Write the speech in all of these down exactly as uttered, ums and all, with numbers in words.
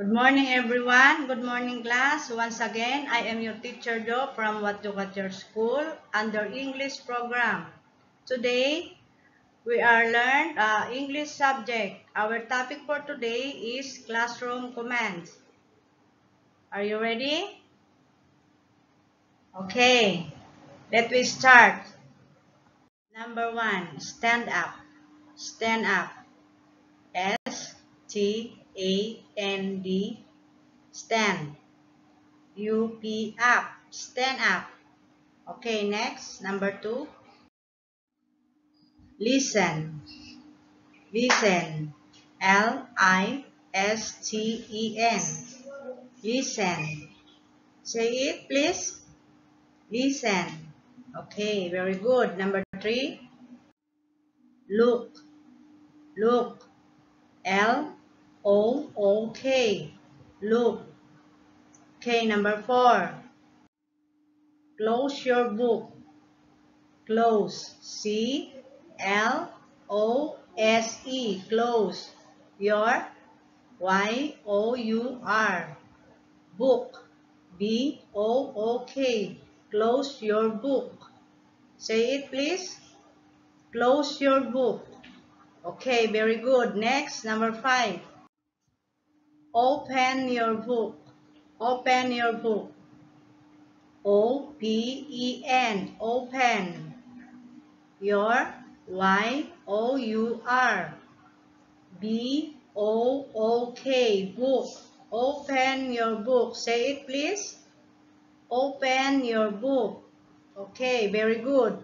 Good morning, everyone. Good morning, class. Once again, I am your teacher Jo from What to Got Your School under English program. Today, we are learned uh, English subject. Our topic for today is classroom commands. Are you ready? Okay, let me start. Number one, stand up. Stand up. S T A N D. Stand. U P up. Stand up. Okay, next, number two. Listen. Listen. L I S T E N. Listen. Say it, please. Listen. Okay, very good. Number three. Look. Look. L O O K. Look. Okay, number four. Close your book. Close. C L O S E. Close. Your. Y O U R. Book. B O O K. Close your book. Say it, please. Close your book. Okay, very good. Next, number five. Open your book. Open your book. O P E N. Open. Your. Y O U R. B O O K. Book. Open your book. Say it, please. Open your book. Okay, very good.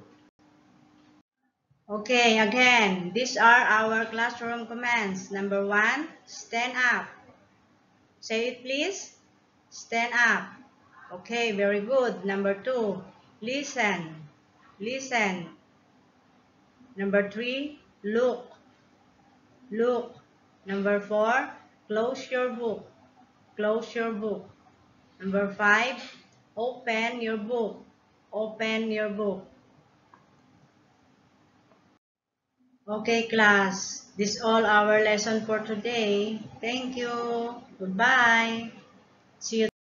Okay, again, these are our classroom commands. Number one, stand up. Say it, please. Stand up. Okay, very good. Number two, listen. Listen. Number three, look. Look. Number four, close your book. Close your book. Number five, open your book. Open your book. Okay, class. This is all our lesson for today. Thank you. Goodbye. See you.